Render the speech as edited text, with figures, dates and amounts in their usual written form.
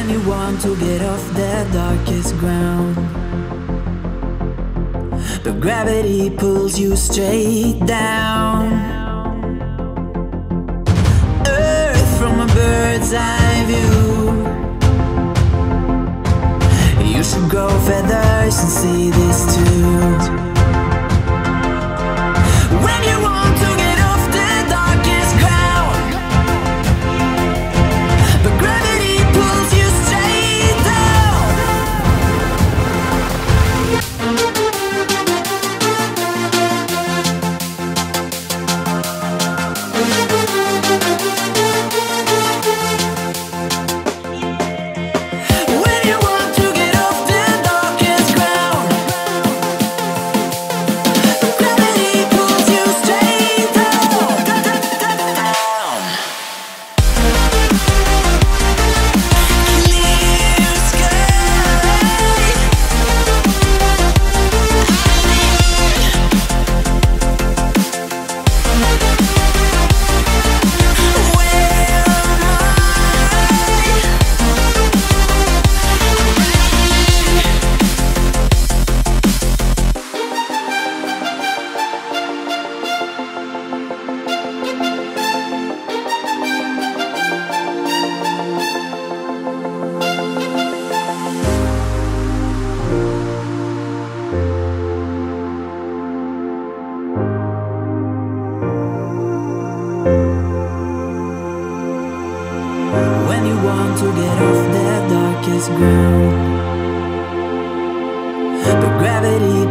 When you want to get off the darkest ground, but gravity pulls you straight down. Earth from a bird's eye view. You should grow feathers and see this too. When you want to get off the darkest ground, but gravity pulls you straight down. When you want to get off the darkest ground, but gravity pulls you straight down. Clear sky. When you want to get off the darkest ground, but gravity